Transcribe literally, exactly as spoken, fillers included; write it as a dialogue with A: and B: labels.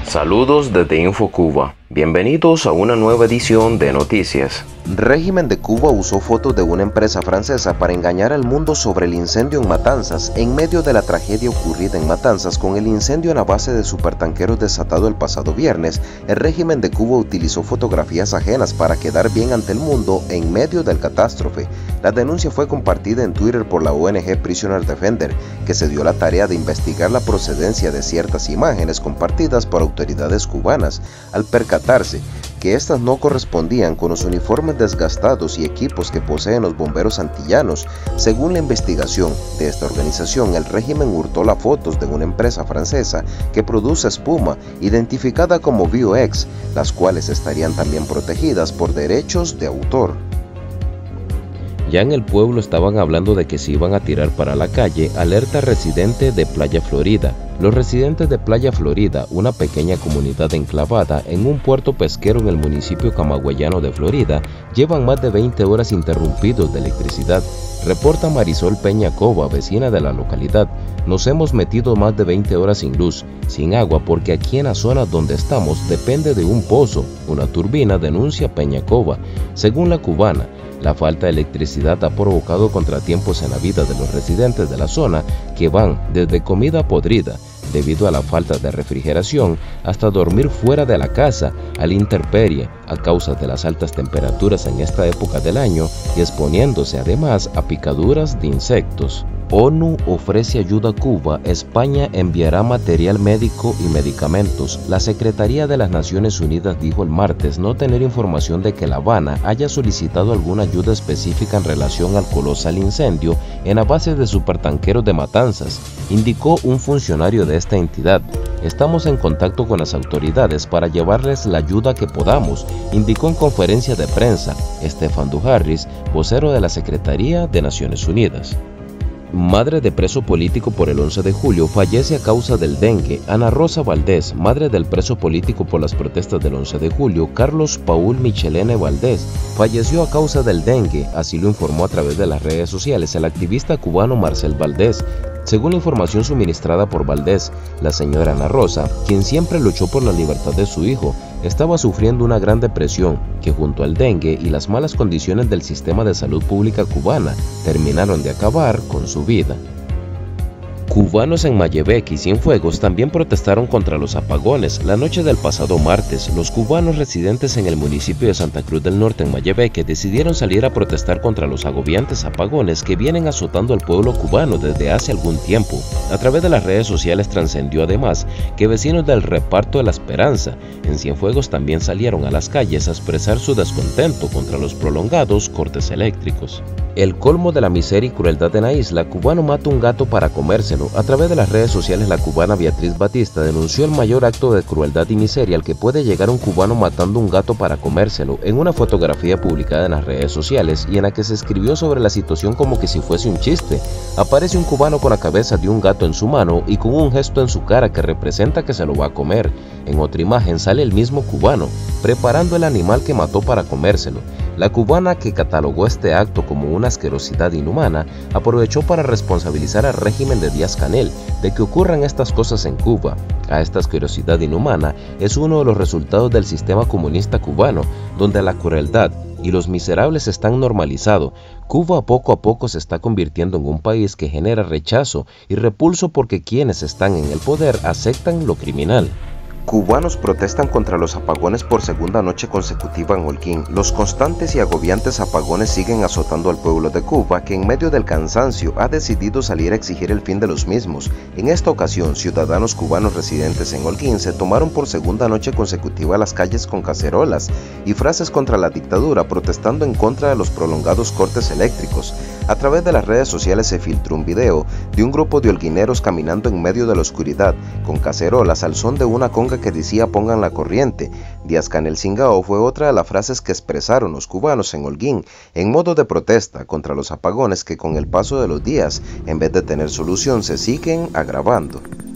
A: Saludos desde InfoCuba. Bienvenidos a una nueva edición de Noticias.
B: Régimen de Cuba usó fotos de una empresa francesa para engañar al mundo sobre el incendio en Matanzas en medio de la tragedia ocurrida en Matanzas con el incendio en la base de supertanqueros desatado el pasado viernes. El régimen de Cuba utilizó fotografías ajenas para quedar bien ante el mundo en medio del catástrofe. La denuncia fue compartida en Twitter por la O N G Prisoner Defender, que se dio la tarea de investigar la procedencia de ciertas imágenes compartidas por autoridades cubanas, al percatarse que estas no correspondían con los uniformes desgastados y equipos que poseen los bomberos antillanos. Según la investigación de esta organización, el régimen hurtó las fotos de una empresa francesa que produce espuma, identificada como Bioex, las cuales estarían también protegidas por derechos de autor.
C: Ya en el pueblo estaban hablando de que se iban a tirar para la calle, alerta residente de Playa Florida. Los residentes de Playa Florida, una pequeña comunidad enclavada en un puerto pesquero en el municipio camagüeyano de Florida, llevan más de veinte horas interrumpidos de electricidad. Reporta Marisol Peña Cova, vecina de la localidad. Nos hemos metido más de veinte horas sin luz, sin agua, porque aquí en la zona donde estamos depende de un pozo, una turbina, denuncia Peña Cova. Según la cubana, la falta de electricidad ha provocado contratiempos en la vida de los residentes de la zona, que van desde comida podrida, debido a la falta de refrigeración, hasta dormir fuera de la casa, a la intemperie, a causa de las altas temperaturas en esta época del año y exponiéndose además a picaduras de insectos. ONU ofrece ayuda a Cuba, España enviará material médico y medicamentos. La Secretaría de las Naciones Unidas dijo el martes no tener información de que La Habana haya solicitado alguna ayuda específica en relación al colosal incendio en la base de supertanqueros de Matanzas, indicó un funcionario de esta entidad. Estamos en contacto con las autoridades para llevarles la ayuda que podamos, indicó en conferencia de prensa Stefan Dujarric, vocero de la Secretaría de Naciones Unidas. Madre de preso político por el once de julio fallece a causa del dengue. Ana Rosa Valdés, madre del preso político por las protestas del once de julio, Carlos Paul Michelene Valdés, falleció a causa del dengue, así lo informó a través de las redes sociales el activista cubano Marcel Valdés. Según la información suministrada por Valdés, la señora Ana Rosa, quien siempre luchó por la libertad de su hijo, estaba sufriendo una gran depresión que junto al dengue y las malas condiciones del sistema de salud pública cubana terminaron de acabar con su vida. Cubanos en Mayebec y Cienfuegos también protestaron contra los apagones. La noche del pasado martes, los cubanos residentes en el municipio de Santa Cruz del Norte en Mayebec decidieron salir a protestar contra los agobiantes apagones que vienen azotando al pueblo cubano desde hace algún tiempo. A través de las redes sociales trascendió además que vecinos del Reparto de la Esperanza en Cienfuegos también salieron a las calles a expresar su descontento contra los prolongados cortes eléctricos. El colmo de la miseria y crueldad en la isla, cubano mata un gato para comérselo. A través de las redes sociales, la cubana Beatriz Batista denunció el mayor acto de crueldad y miseria al que puede llegar un cubano matando un gato para comérselo, en una fotografía publicada en las redes sociales y en la que se escribió sobre la situación como que si fuese un chiste. Aparece un cubano con la cabeza de un gato en su mano y con un gesto en su cara que representa que se lo va a comer. En otra imagen sale el mismo cubano, preparando el animal que mató para comérselo. La cubana, que catalogó este acto como una asquerosidad inhumana, aprovechó para responsabilizar al régimen de Díaz-Canel de que ocurran estas cosas en Cuba. A esta asquerosidad inhumana es uno de los resultados del sistema comunista cubano, donde la crueldad y los miserables están normalizados. Cuba poco a poco se está convirtiendo en un país que genera rechazo y repulso porque quienes están en el poder aceptan lo criminal.
B: Cubanos protestan contra los apagones por segunda noche consecutiva en Holguín. Los constantes y agobiantes apagones siguen azotando al pueblo de Cuba, que en medio del cansancio ha decidido salir a exigir el fin de los mismos. En esta ocasión, ciudadanos cubanos residentes en Holguín se tomaron por segunda noche consecutiva las calles con cacerolas y frases contra la dictadura, protestando en contra de los prolongados cortes eléctricos. A través de las redes sociales se filtró un video de un grupo de holguineros caminando en medio de la oscuridad, con cacerolas al son de una conga que decía "pongan la corriente". Díaz-Canel Cingao fue otra de las frases que expresaron los cubanos en Holguín, en modo de protesta contra los apagones que con el paso de los días, en vez de tener solución, se siguen agravando.